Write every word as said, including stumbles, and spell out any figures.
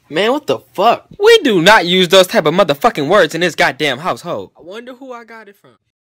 Man, what the fuck? We do not use those type of motherfucking words in this goddamn household. I wonder who I got it from.